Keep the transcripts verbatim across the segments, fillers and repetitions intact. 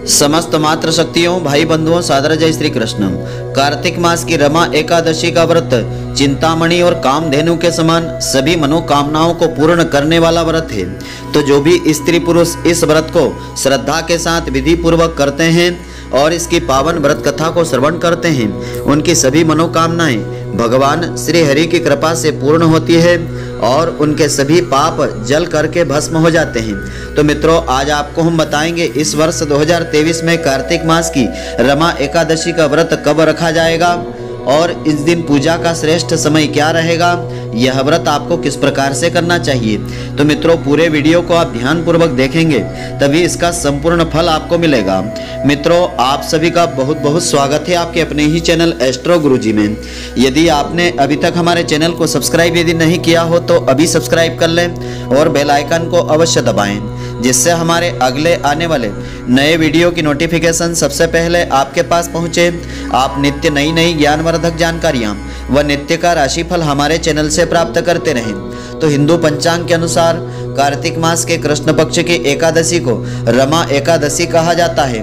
समस्त मात्र शक्तियों भाई बंधुओं सादर जय श्री कृष्ण। कार्तिक मास की रमा एकादशी का व्रत चिंतामणि और कामधेनु के समान सभी मनोकामनाओं को पूर्ण करने वाला व्रत है। तो जो भी स्त्री पुरुष इस व्रत को श्रद्धा के साथ विधि पूर्वक करते हैं और इसकी पावन व्रत कथा को श्रवण करते हैं, उनकी सभी मनोकामनाएं भगवान श्री हरि की कृपा से पूर्ण होती है और उनके सभी पाप जल करके भस्म हो जाते हैं। तो मित्रों, आज आपको हम बताएंगे इस वर्ष दो हज़ार तेईस में कार्तिक मास की रमा एकादशी का व्रत कब रखा जाएगा और इस दिन पूजा का श्रेष्ठ समय क्या रहेगा, यह व्रत आपको किस प्रकार से करना चाहिए। तो मित्रों, पूरे वीडियो को आप ध्यान पूर्वक देखेंगे तभी इसका संपूर्ण फल आपको मिलेगा। मित्रों, आप सभी का बहुत बहुत स्वागत है आपके अपने ही चैनल एस्ट्रो गुरुजी में। यदि आपने अभी तक हमारे चैनल को सब्सक्राइब यदि नहीं किया हो तो अभी सब्सक्राइब कर लें और बेल आइकन को अवश्य दबाएं, जिससे हमारे अगले आने वाले नए वीडियो की नोटिफिकेशन सबसे पहले आपके पास पहुंचे। आप नित्य नई नई ज्ञानवर्धक जानकारियां व नित्य का राशिफल हमारे चैनल से प्राप्त करते रहें। तो हिंदू पंचांग के अनुसार कार्तिक मास के कृष्ण पक्ष की एकादशी को रमा एकादशी कहा जाता है।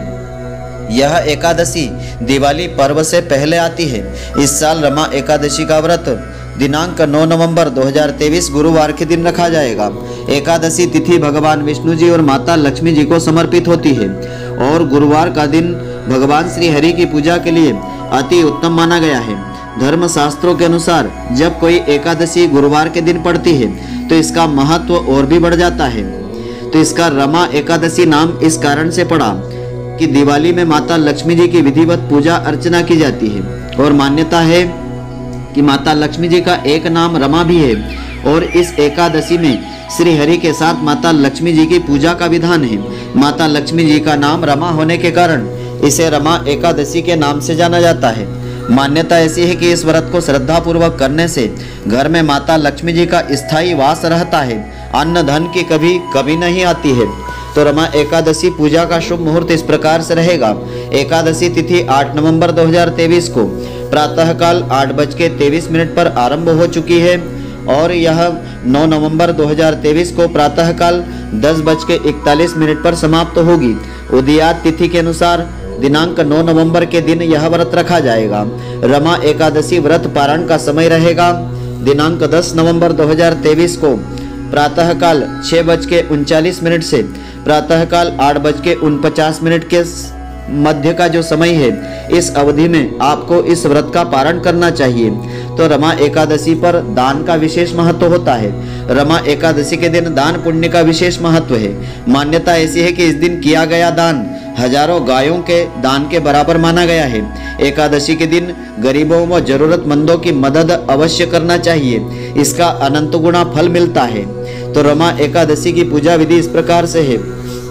यह एकादशी दिवाली पर्व से पहले आती है। इस साल रमा एकादशी का व्रत दिनांक नौ नवंबर दो हज़ार तेईस गुरुवार के दिन रखा जाएगा। एकादशी तिथि भगवान विष्णु जी और माता लक्ष्मी जी को समर्पित होती है और गुरुवार का दिन भगवान श्री हरि की पूजा के लिए अति उत्तम माना गया है। धर्म शास्त्रों के अनुसार जब कोई एकादशी गुरुवार के दिन पड़ती है तो इसका महत्व और भी बढ़ जाता है। तो इसका रमा एकादशी नाम इस कारण से पड़ा कि दिवाली में माता लक्ष्मी जी की विधिवत पूजा अर्चना की जाती है और मान्यता है कि माता लक्ष्मी जी का एक नाम रमा भी है और इस एकादशी में श्री हरि के साथ माता लक्ष्मी जी की पूजा का विधान है। माता लक्ष्मी जी का नाम रमा होने के कारण इसे रमा एकादशी के नाम से जाना जाता है। मान्यता ऐसी है कि इस व्रत को श्रद्धा पूर्वक करने से घर में माता लक्ष्मी जी का स्थायी वास रहता है, अन्न धन की कभी कभी नहीं आती है। तो रमा एकादशी पूजा का शुभ मुहूर्त इस प्रकार से रहेगा। एकादशी तिथि आठ नवंबर दो हज़ार तेईस को प्रातः काल आठ बज के तेईस मिनट पर आरंभ हो चुकी है और यह नौ नवंबर दो हज़ार तेईस को प्रातः काल दस बज के इकतालीस मिनट पर समाप्त होगी। उदयात तिथि के अनुसार दिनांक नौ नवंबर के दिन यह व्रत रखा जाएगा। रमा एकादशी व्रत पारण का समय रहेगा दिनांक दस नवंबर दो हज़ार तेईस को प्रातः काल छह बज के उनचालीस मिनट से प्रातः काल आठ बज के उनपचास मिनट के मध्य का जो समय है, इस अवधि में आपको इस व्रत का पारण करना चाहिए। तो रमा एकादशी पर दान का विशेष महत्व होता है। रमा एकादशी के दिन दान पुण्य का विशेष महत्व है। मान्यता ऐसी है कि इस दिन किया गया दान हजारों गायों के दान के बराबर माना गया है। एकादशी के दिन गरीबों व जरूरतमंदों की मदद अवश्य करना चाहिए, इसका अनंत गुना फल मिलता है। तो रमा एकादशी की पूजा विधि इस प्रकार से है।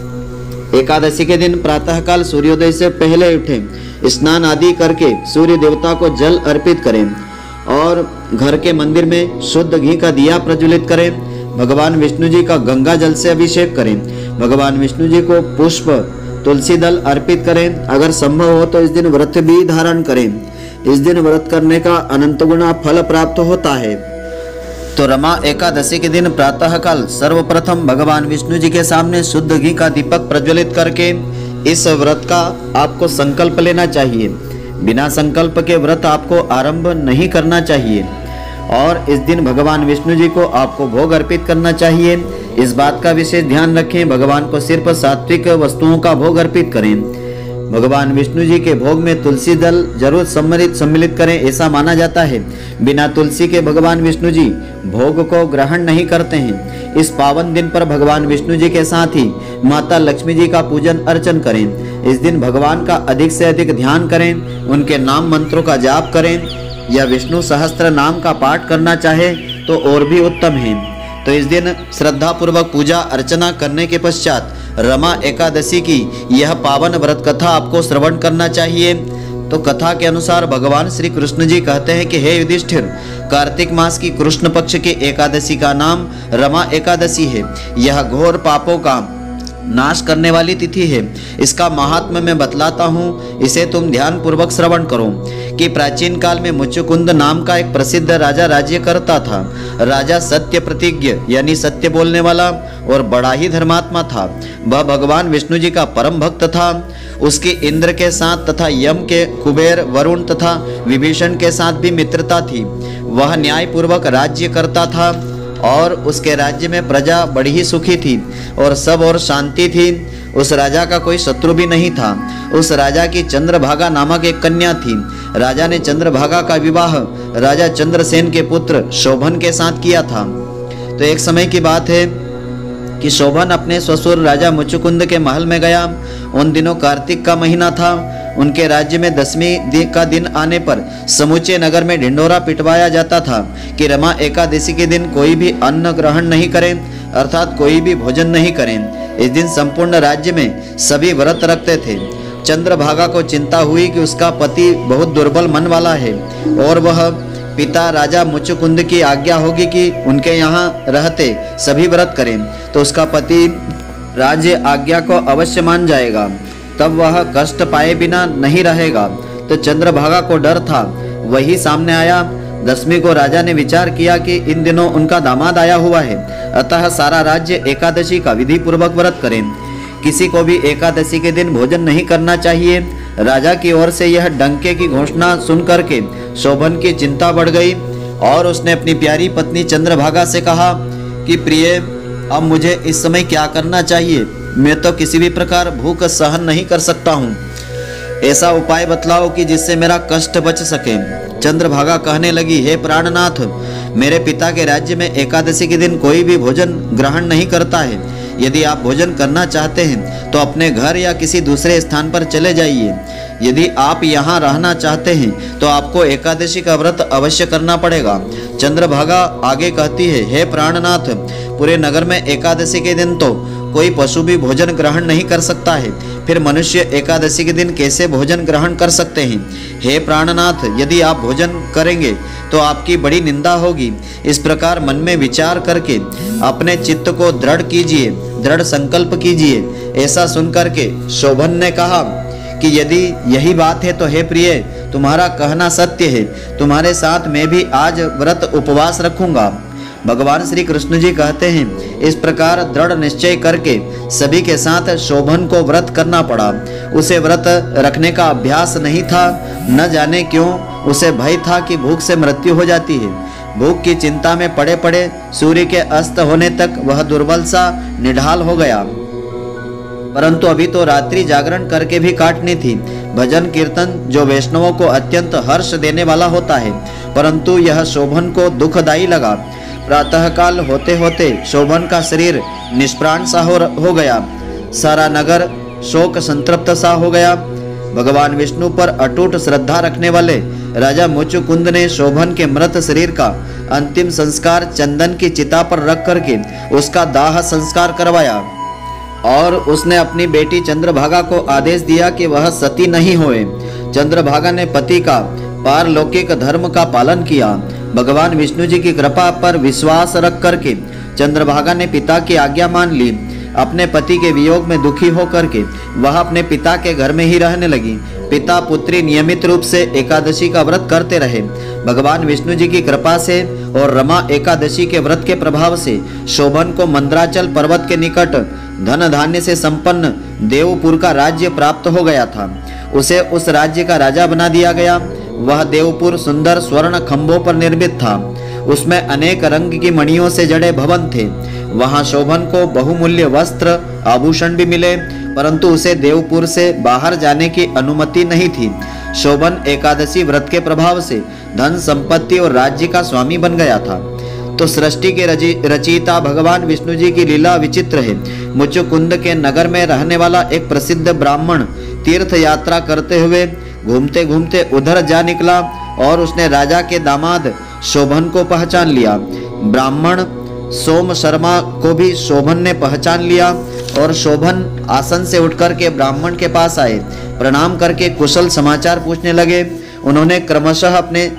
एकादशी के दिन प्रातःकाल सूर्योदय से पहले उठें, स्नान आदि करके सूर्य देवता को जल अर्पित करें और घर के मंदिर में शुद्ध घी का दिया प्रज्वलित करें। भगवान विष्णु जी का गंगा जल से अभिषेक करें। भगवान विष्णु जी को पुष्प तुलसी दल अर्पित करें। अगर संभव हो तो इस दिन व्रत भी धारण करें। इस दिन व्रत करने का अनंत गुना फल प्राप्त होता है। तो रमा एकादशी के दिन प्रातः काल सर्वप्रथम भगवान विष्णु जी के सामने शुद्ध घी का दीपक प्रज्वलित करके इस व्रत का आपको संकल्प लेना चाहिए। बिना संकल्प के व्रत आपको आरंभ नहीं करना चाहिए और इस दिन भगवान विष्णु जी को आपको भोग अर्पित करना चाहिए। इस बात का विशेष ध्यान रखें, भगवान को सिर्फ सात्विक वस्तुओं का भोग अर्पित करें। भगवान विष्णु जी के भोग में तुलसी दल जरूर सम्मिलित सम्मिलित करें, ऐसा माना जाता है। बिना तुलसी के भगवान विष्णु जी भोग को ग्रहण नहीं करते हैं। इस पावन दिन पर भगवान विष्णु जी के साथ ही माता लक्ष्मी जी का पूजन अर्चन करें। इस दिन भगवान का अधिक से अधिक ध्यान करें, उनके नाम मंत्रों का जाप करें या विष्णु सहस्त्र नाम का पाठ करना चाहे तो और भी उत्तम है। तो इस दिन श्रद्धा पूर्वक पूजा अर्चना करने के पश्चात रमा एकादशी की यह पावन व्रत कथा आपको श्रवण करना चाहिए। तो कथा के अनुसार भगवान श्री कृष्ण जी कहते हैं कि हे युधिष्ठिर, कार्तिक मास की कृष्ण पक्ष की एकादशी का नाम रमा एकादशी है। यह घोर पापों का नाश करने वाली तिथि है। इसका महात्म्य मैं बतलाता हूँ, इसे तुम ध्यान पूर्वक श्रवण करो। कि प्राचीन काल में मुचुकुंद नाम का एक प्रसिद्ध राजा राज्य करता था। राजा सत्य प्रतिज्ञ यानी सत्य बोलने वाला और बड़ा ही धर्मात्मा था। वह भगवान विष्णु जी का परम भक्त था। उसकी इंद्र के साथ तथा यम के, कुबेर, वरुण तथा विभीषण के साथ भी मित्रता थी। वह न्याय पूर्वक राज्य करता था और उसके राज्य में प्रजा बड़ी ही सुखी थी और सब और शांति थी। उस राजा का कोई शत्रु भी नहीं था। उस राजा की चंद्रभागा नामक एक कन्या थी। राजा ने चंद्रभागा का विवाह राजा चंद्रसेन के पुत्र शोभन के साथ किया था। तो एक समय की बात है कि शोभन अपने ससुर राजा मुचुकुंद के महल में गया। उन दिनों कार्तिक का महीना था। उनके राज्य में दसवीं का दिन आने पर समूचे नगर में ढिंडोरा पिटवाया जाता था कि रमा एकादशी के दिन कोई भी अन्न ग्रहण नहीं करें, अर्थात कोई भी भोजन नहीं करें। इस दिन संपूर्ण राज्य में सभी व्रत रखते थे। चंद्रभागा को चिंता हुई कि उसका पति बहुत दुर्बल मन वाला है और वह पिता राजा मुचुकुंद की आज्ञा होगी कि उनके यहाँ रहते सभी व्रत करें तो उसका पति राज्य आज्ञा को अवश्य मान जाएगा, तब वह कष्ट पाए बिना नहीं रहेगा। तो चंद्रभागा को डर था, वही सामने आया। दसवीं को राजा ने विचार किया कि इन दिनों उनका दामाद आया हुआ है, अतः सारा राज्य एकादशी का विधि पूर्वक व्रत करें। किसी को भी एकादशी के दिन भोजन नहीं करना चाहिए। राजा की ओर से यह डंके की घोषणा सुन करके शोभन की चिंता बढ़ गई और उसने अपनी प्यारी पत्नी चंद्रभागा से कहा कि प्रिय, अब मुझे इस समय क्या करना चाहिए? मैं तो किसी भी प्रकार भूख सहन नहीं कर सकता हूँ। ऐसा उपाय बतलाओ कि जिससे मेरा कष्ट बच सके। चंद्रभागा कहने लगी, हे प्राणनाथ, मेरे पिता के राज्य में एकादशी के दिन कोई भी भोजन ग्रहण नहीं करता है। यदि आप भोजन करना चाहते हैं तो अपने घर या किसी दूसरे स्थान पर चले जाइए। यदि आप यहाँ रहना चाहते हैं तो आपको एकादशी का व्रत अवश्य करना पड़ेगा। चंद्रभागा आगे कहती है, हे प्राणनाथ, पूरे नगर में एकादशी के दिन तो कोई पशु भी भोजन ग्रहण नहीं कर सकता है, फिर मनुष्य एकादशी के दिन कैसे भोजन ग्रहण कर सकते हैं? हे प्राणनाथ, यदि आप भोजन करेंगे तो आपकी बड़ी निंदा होगी। इस प्रकार मन में विचार करके अपने चित्त को दृढ़ कीजिए, दृढ़ संकल्प कीजिए। ऐसा सुनकर के शोभन ने कहा कि यदि यही बात है तो हे प्रिय, तुम्हारा कहना सत्य है, तुम्हारे साथ मैं भी आज व्रत उपवास रखूंगा। भगवान श्री कृष्ण जी कहते हैं, इस प्रकार दृढ़ निश्चय करके सभी के साथ शोभन को व्रत करना पड़ा। उसे व्रत रखने का अभ्यास नहीं था, न जाने क्यों उसे भय था कि भूख से मृत्यु हो जाती है। भूख की चिंता में पड़े पड़े सूर्य के अस्त होने तक वह दुर्बल सा निढाल हो गया। परंतु अभी तो रात्रि जागरण करके भी काटनी थी। भजन कीर्तन जो वैष्णवों को अत्यंत हर्ष देने वाला होता है, परंतु यह शोभन को दुखदायी लगा। प्रातःकाल होते होते शोभन का शरीर निष्प्राण सा हो, हो गया। सारा नगर शोक संतृप्त सा हो गया। भगवान विष्णु पर अटूट श्रद्धा रखने वाले राजा मुचुकुंद ने शोभन के मृत शरीर का अंतिम संस्कार चंदन की चिता पर रख करके उसका दाह संस्कार करवाया और उसने अपनी बेटी चंद्रभागा को आदेश दिया कि वह सती नहीं होए। चंद्रभागा ने पति का पारलौकिक धर्म का पालन किया। भगवान विष्णु जी की कृपा पर विश्वास रख करके चंद्रभागा ने पिता की आज्ञा मान ली। अपने पति के वियोग में दुखी होकर के वह अपने पिता के घर में ही रहने लगी। पिता पुत्री नियमित रूप से एकादशी का व्रत करते रहे। भगवान विष्णु जी की कृपा से और रमा एकादशी के व्रत के प्रभाव से शोभन को मंद्राचल पर्वत के निकट धन धान्य से संपन्न देवपुर का राज्य प्राप्त हो गया था। उसे उस राज्य का राजा बना दिया गया। वह देवपुर सुंदर स्वर्ण खंभों पर निर्मित था। उसमें अनेक रंग की मणियों से जड़े भवन थे। वहां शोभन को बहुमूल्य वस्त्र आभूषण भी मिले, परंतु उसे देवपुर से बाहर जाने की अनुमति नहीं थी। शोभन एकादशी व्रत के प्रभाव से धन संपत्ति और राज्य का स्वामी बन गया था। तो सृष्टि के रचयिता भगवान विष्णु जी की लीला विचित्र है। मुचुकुंद के नगर में रहने वाला एक प्रसिद्ध ब्राह्मण तीर्थ यात्रा करते हुए घूमते घूमते उधर जा निकला और उसने राजा के दामाद शोभन को पहचान लिया। ब्राह्मण सोम शर्मा को भी शोभन ने पहचान लिया और शोभन आसन से उठकर के ब्राह्मण के पास आए। प्रणाम करके कुशल समाचार पूछने लगे। उन्होंने क्रमशः अपने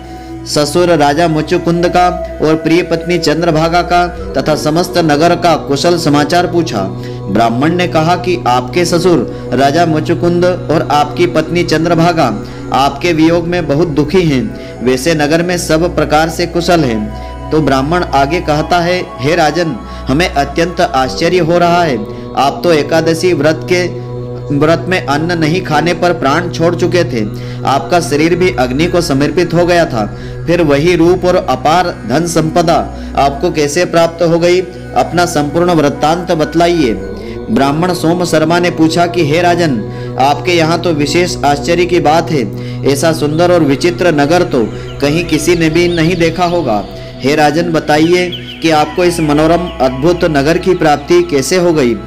ससुर राजा मुचुकुंद का और प्रिय पत्नी चंद्रभागा का तथा समस्त नगर का कुशल समाचार पूछा। ब्राह्मण ने कहा कि आपके ससुर राजा मुचुकुंद और आपकी पत्नी चंद्रभागा आपके वियोग में बहुत दुखी हैं। वैसे नगर में सब प्रकार से कुशल हैं। तो ब्राह्मण आगे कहता है, हे राजन, हमें अत्यंत आश्चर्य हो रहा है। आप तो एकादशी व्रत के व्रत में अन्न नहीं खाने पर प्राण छोड़ चुके थे। आपका शरीर भी अग्नि को समर्पित हो गया था। फिर वही रूप और अपार धन संपदा आपको कैसे प्राप्त हो गई? अपना संपूर्ण वृत्तांत बतलाइए। ब्राह्मण सोम शर्मा ने पूछा कि हे राजन, आपके यहाँ तो विशेष आश्चर्य की बात है। ऐसा सुंदर और विचित्र नगर तो कहीं किसी ने भी नहीं देखा होगा। हे राजन, बताइए कि आपको इस मनोरम अद्भुत नगर की प्राप्ति कैसे हो गई?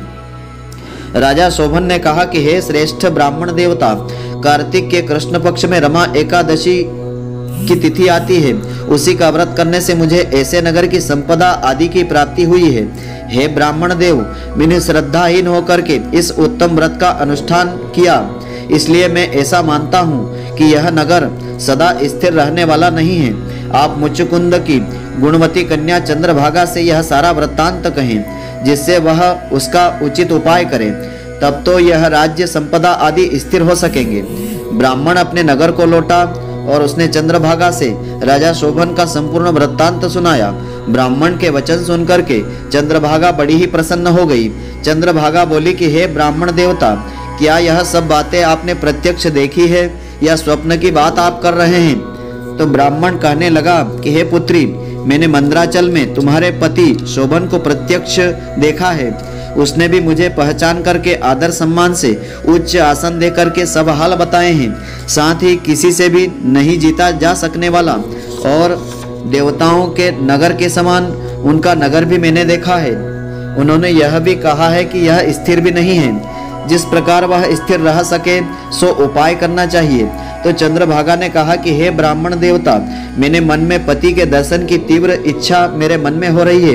राजा शोभन ने कहा कि हे श्रेष्ठ ब्राह्मण देवता, कार्तिक के कृष्ण पक्ष में रमा एकादशी की तिथि आती है। उसी का व्रत करने से मुझे ऐसे नगर की संपदा आदि की प्राप्ति हुई है। हे ब्राह्मण देव, मैंने श्रद्धाहीन होकर के इस उत्तम व्रत का अनुष्ठान किया, इसलिए मैं ऐसा मानता हूँ कि यह नगर सदा स्थिर रहने वाला नहीं है। आप मुचुकुंद की गुणवती कन्या चंद्रभागा से यह सारा वृत्तांत कहें, जिससे वह उसका उचित उपाय करे, तब तो यह राज्य संपदा आदि स्थिर हो सकेंगे। ब्राह्मण अपने नगर को लौटा और उसने चंद्रभागा से राजा शोभन का संपूर्ण वृत्तांत सुनाया। ब्राह्मण के वचन सुनकर के चंद्रभागा बड़ी ही प्रसन्न हो गई। चंद्रभागा बोली कि हे ब्राह्मण देवता, क्या यह सब बातें आपने प्रत्यक्ष देखी है या स्वप्न की बात आप कर रहे हैं? तो ब्राह्मण कहने लगा कि हे पुत्री, मैंने मंदराचल में तुम्हारे पति शोभन को प्रत्यक्ष देखा है। उसने भी मुझे पहचान करके आदर सम्मान से उच्च आसन दे करके सब हाल बताए हैं। साथ ही किसी से भी नहीं जीता जा सकने वाला और देवताओं के नगर के समान उनका नगर भी मैंने देखा है। उन्होंने यह भी कहा है कि यह स्थिर भी नहीं है। जिस प्रकार वह स्थिर रह सके सो उपाय करना चाहिए। तो चंद्रभागा ने कहा कि हे ब्राह्मण देवता, मैंने मन में पति के दर्शन की तीव्र इच्छा मेरे मन में हो रही है।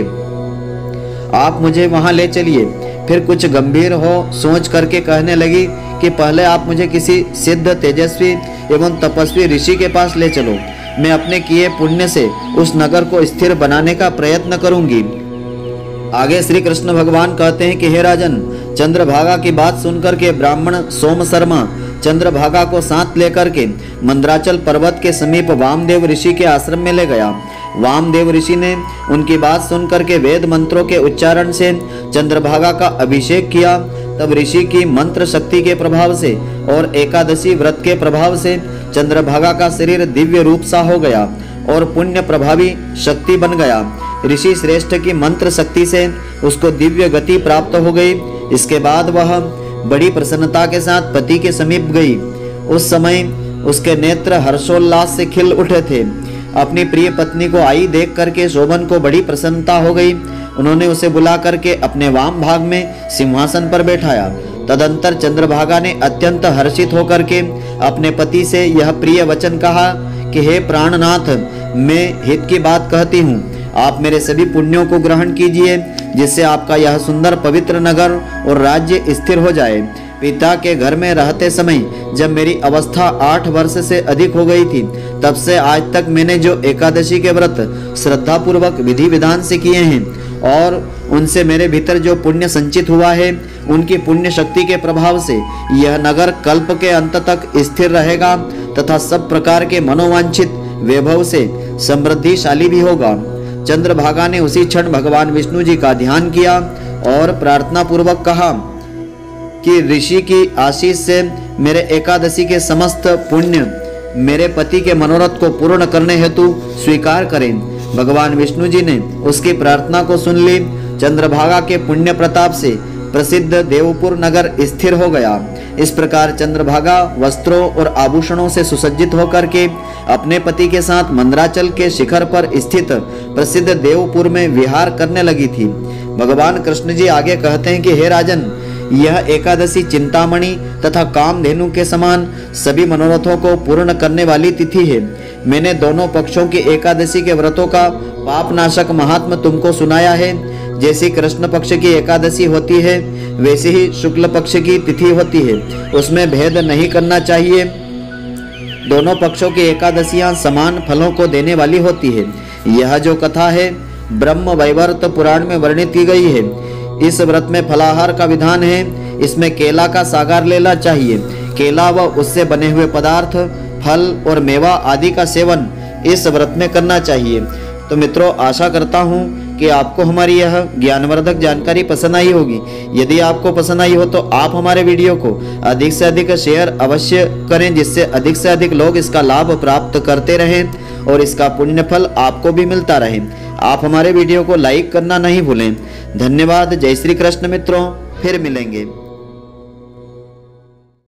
आप मुझे वहां ले चलिए। फिर कुछ गंभीर हो सोच करके कहने लगी कि पहले आप मुझे किसी सिद्ध, तेजस्वी एवं तपस्वी ऋषि के पास ले चलो। मैं अपने किए पुण्य से उस नगर को स्थिर बनाने का प्रयत्न करूंगी। आगे श्री कृष्ण भगवान कहते हैं कि हे राजन, चंद्रभागा की बात सुनकर के ब्राह्मण सोम शर्मा चंद्रभागा को साथ लेकर के मंदराचल पर्वत के समीप वामदेव ऋषि के आश्रम में ले गया। वामदेव ऋषि ने उनकी बात सुनकर के वेद मंत्रों के उच्चारण से चंद्रभागा का अभिषेक किया। तब ऋषि की मंत्र शक्ति के प्रभाव से और एकादशी व्रत के प्रभाव से चंद्रभागा का शरीर दिव्य रूप सा हो गया और पुण्य प्रभावी शक्ति बन गया। ऋषि श्रेष्ठ की मंत्र शक्ति से उसको दिव्य गति प्राप्त हो गई। इसके बाद वह बड़ी प्रसन्नता के साथ पति के समीप गई। उस समय उसके नेत्र हर्षोल्लास से खिल उठे थे। अपनी प्रिय पत्नी को आई देख करके शोभन को बड़ी प्रसन्नता हो गई। उन्होंने उसे बुला करके अपने वाम भाग में सिंहासन पर बैठाया। तदंतर चंद्रभागा ने अत्यंत हर्षित होकर के अपने पति से यह प्रिय वचन कहा कि हे प्राणनाथ, मैं हित की बात कहती हूँ। आप मेरे सभी पुण्यों को ग्रहण कीजिए, जिससे आपका यह सुंदर पवित्र नगर और राज्य स्थिर हो जाए। पिता के घर में रहते समय जब मेरी अवस्था आठ वर्ष से अधिक हो गई थी, तब से आज तक मैंने जो एकादशी के व्रत श्रद्धा पूर्वक विधि विधान से किए हैं और उनसे मेरे भीतर जो पुण्य संचित हुआ है, उनकी पुण्य शक्ति के प्रभाव से यह नगर कल्प के अंत तक स्थिर रहेगा तथा सब प्रकार के मनोवांछित वैभव से समृद्धिशाली भी होगा। चंद्रभागा ने उसी क्षण भगवान विष्णु जी का ध्यान किया और प्रार्थना पूर्वक कहा कि ऋषि की आशीष से मेरे एकादशी के समस्त पुण्य मेरे पति के मनोरथ को पूर्ण करने हेतु स्वीकार करें। भगवान विष्णु जी ने उसकी प्रार्थना को सुन ली। चंद्रभागा के पुण्य प्रताप से प्रसिद्ध देवपुर नगर स्थिर हो गया। इस प्रकार चंद्रभागा वस्त्रों और आभूषणों से सुसज्जित होकर के अपने पति के साथ मंदराचल के शिखर पर स्थित प्रसिद्ध देवपुर में विहार करने लगी थी। भगवान कृष्ण जी आगे कहते हैं कि हे राजन, यह एकादशी चिंतामणि तथा कामधेनु के समान सभी मनोरथों को पूर्ण करने वाली तिथि है। मैंने दोनों पक्षों की एकादशी के व्रतों का पापनाशक महात्म तुमको सुनाया है। जैसी कृष्ण पक्ष की एकादशी होती है, वैसे ही शुक्ल पक्ष की तिथि होती है। उसमें भेद नहीं करना चाहिए। दोनों पक्षों की एकादशियां समान फलों को देने वाली होती है। यह जो कथा है ब्रह्म वैवर्त पुराण में वर्णित की गई है। इस व्रत में फलाहार का विधान है। इसमें केला का सागार लेना चाहिए। केला व उससे बने हुए पदार्थ, फल और मेवा आदि का सेवन इस व्रत में करना चाहिए। तो मित्रों, आशा करता हूँ कि आपको हमारी यह ज्ञानवर्धक जानकारी पसंद आई होगी। यदि आपको पसंद आई हो तो आप हमारे वीडियो को अधिक से अधिक शेयर अवश्य करें, जिससे अधिक से अधिक लोग इसका लाभ प्राप्त करते रहें और इसका पुण्य फल आपको भी मिलता रहे। आप हमारे वीडियो को लाइक करना नहीं भूलें। धन्यवाद। जय श्री कृष्ण मित्रों, फिर मिलेंगे।